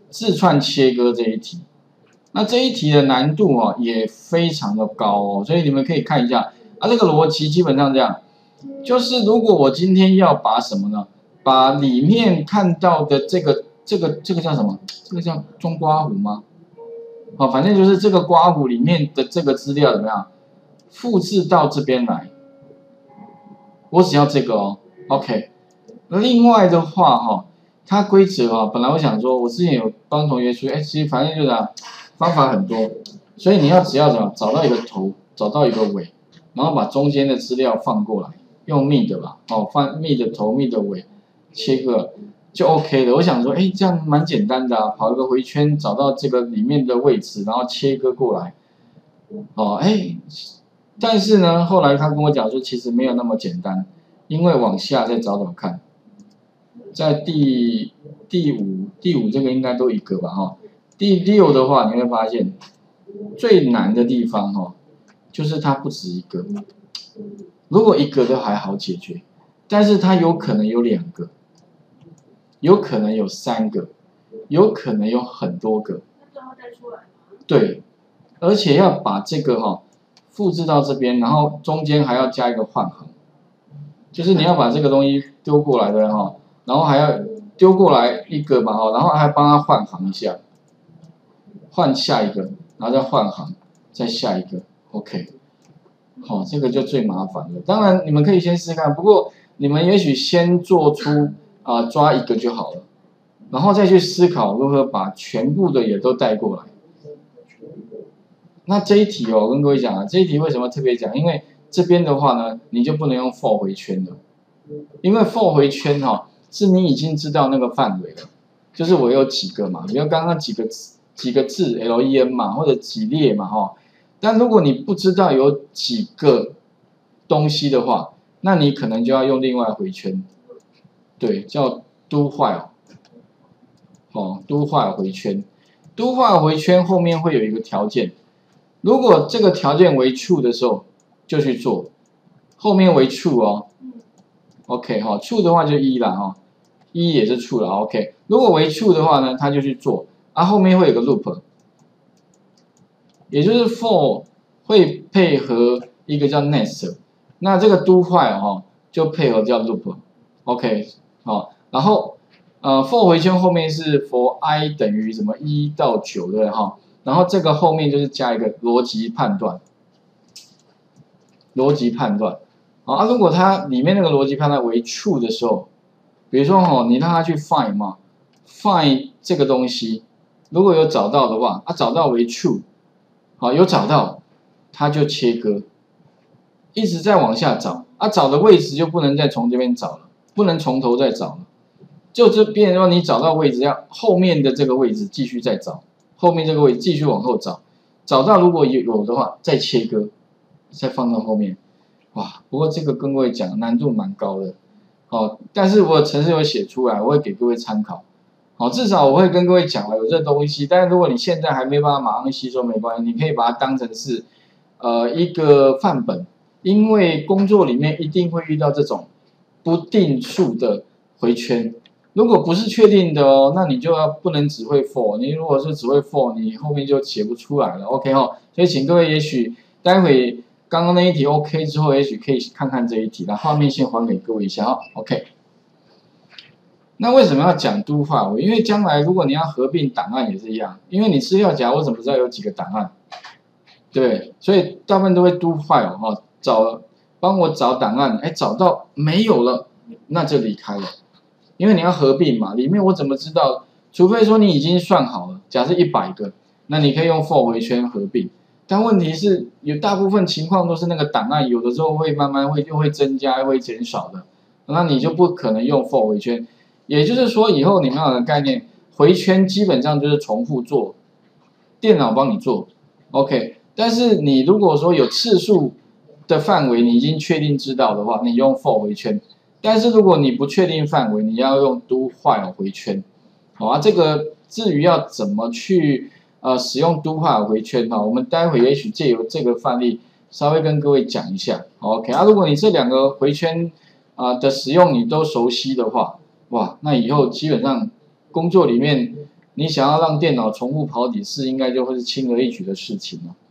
字串切割这一题。那这一题的难度哦也非常的高哦，所以你们可以看一下啊，这个逻辑基本上这样，就是如果我今天要把什么呢？把里面看到的这个叫什么？这个叫中刮弧吗？哦，反正就是这个刮弧里面的这个资料怎么样？复制到这边来，我只要这个哦 ，OK。另外的话哈，它规则啊，本来我想说，我之前有帮同学说，哎，其实反正就是方法很多，所以你只要怎么找到一个头，找到一个尾，然后把中间的资料放过来，用密的吧，哦，放密的头、密的尾，切割就 OK 了。我想说，哎，这样蛮简单的啊，跑一个回圈，找到这个里面的位置，然后切割过来，哦，哎，但是呢，后来他跟我讲说，其实没有那么简单，因为往下再找找看。在第五这个应该都一个吧哈，第6的话你会发现最难的地方哈，就是它不止一个，如果一个都还好解决，但是它有可能有2个，有可能有3个，有可能有很多个，对，而且要把这个哈复制到这边，然后中间还要加一个换行，就是你要把这个东西丢过来的哈。然后还要丢过来一个嘛哈，然后还帮他换行一下，换下一个，然后再换行，再下一个 ，OK， 好，这个就最麻烦了。当然你们可以先试试看，不过你们也许先做出抓一个就好了，然后再去思考如何把全部的也都带过来。那这一题哦，我跟各位讲啊，这一题为什么特别讲？因为这边的话呢，你就不能用 for 回圈了，因为 for 回圈哈。是你已经知道那个范围了，就是我有几个嘛，比如刚刚几个字 len 嘛，或者几列嘛哈。但如果你不知道有几个东西的话，那你可能就要用另外回圈，对，叫 do while， 哦 do while 回圈 ，do while 回圈后面会有一个条件，如果这个条件为 true 的时候就去做，后面为 true 哦。OK 哈，true 的话就1啦哈，1也是 true 了 OK。如果为 true 的话呢，他就去做，后面会有个 loop， 也就是 for 会配合一个叫 nest， 那这个 do while 哈就配合叫 loop，OK 好，然后for 回圈后面是 for I 等于什么1到9对不对哈？然后这个后面就是加一个逻辑判断，如果它里面那个逻辑判断为 true 的时候，比如说你让它去 find 嘛 ，find 这个东西，如果有找到的话，找到为 true， 有找到，它就切割，一直在往下找，找的位置就不能再从这边找了，不能从头再找了，就这边说你找到位置，要后面的这个位置继续再找，后面这个位置继续往后找，找到如果有的话再切割，再放到后面。哇，不过这个跟各位讲难度蛮高的，但是我程式有写出来，我会给各位参考，至少我会跟各位讲了有这东西，但是如果你现在还没办法马上吸收没关系，你可以把它当成是一个范本，因为工作里面一定会遇到这种不定数的回圈，如果不是确定的哦，那你就不能只会 for， 你如果是只会 for， 你后面就写不出来了 ，OK 所以请各位也许待会。刚刚那一题 OK 之后，也许可以看看这一题，那画面先还给各位一下OK。那为什么要讲 do file？ 因为将来如果你要合并档案也是一样，因为你资料夹我怎么知道有几个档案？对，所以大部分都会 do file 帮我找档案，找到没有了，那就离开了，因为你要合并嘛，里面我怎么知道？除非说你已经算好了，假设100个，那你可以用 for 回圈合并。但问题是，有大部分情况都是那个档案，有的时候会慢慢又会增加，又会减少的，那你就不可能用 for 回圈。也就是说，以后你们要有个概念，回圈基本上就是重复做，电脑帮你做 ，OK。但是你如果说有次数的范围，你已经确定知道的话，你用 for 回圈。但是如果你不确定范围，你要用 do while 回圈。这个至于要怎么去使用 do while 回圈我们待会也许借由这个范例稍微跟各位讲一下 ，OK 如果你这2个回圈的使用你都熟悉的话，哇，那以后基本上工作里面你想要让电脑重复跑几次，应该就会是轻而易举的事情了。